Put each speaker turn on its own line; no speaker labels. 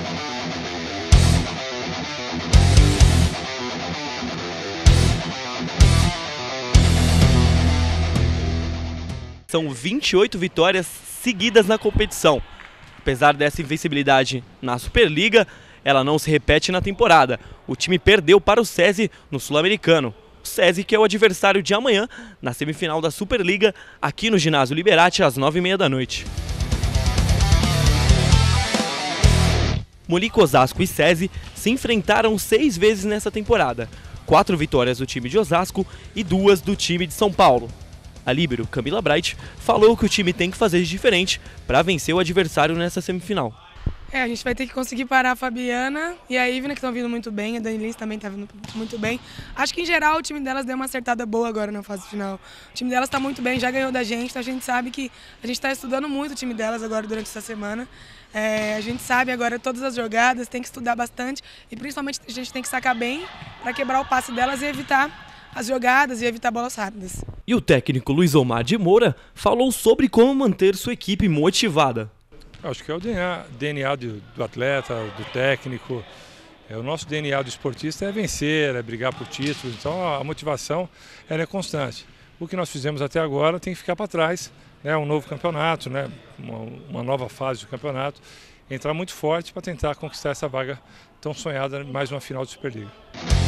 São 28 vitórias seguidas na competição. Apesar dessa invencibilidade na Superliga, ela não se repete na temporada. O time perdeu para o SESI no Sul-Americano. O SESI que é o adversário de amanhã na semifinal da Superliga, aqui no Ginásio Liberati, às 9h30 da noite. Molico, Osasco e SESI se enfrentaram 6 vezes nessa temporada. 4 vitórias do time de Osasco e 2 do time de São Paulo. A líbero, Camila Bright, falou que o time tem que fazer de diferente para vencer o adversário nessa semifinal.
A gente vai ter que conseguir parar a Fabiana e a Ivna, que estão vindo muito bem, a Dani Lins também está vindo muito bem. Acho que, em geral, o time delas deu uma acertada boa agora na fase final. O time delas está muito bem, já ganhou da gente, então a gente sabe que a gente está estudando muito o time delas agora durante essa semana. A gente sabe agora todas as jogadas, tem que estudar bastante e, principalmente, a gente tem que sacar bem para quebrar o passe delas e evitar as jogadas e evitar bolas rápidas.
E o técnico Luiz Omar de Moura falou sobre como manter sua equipe motivada.
Acho que é o DNA do atleta, do técnico. O nosso DNA do esportista é vencer, é brigar por títulos, então a motivação ela é constante. O que nós fizemos até agora tem que ficar para trás, né? Um novo campeonato, né? Uma nova fase do campeonato, entrar muito forte para tentar conquistar essa vaga tão sonhada, mais uma final de Superliga.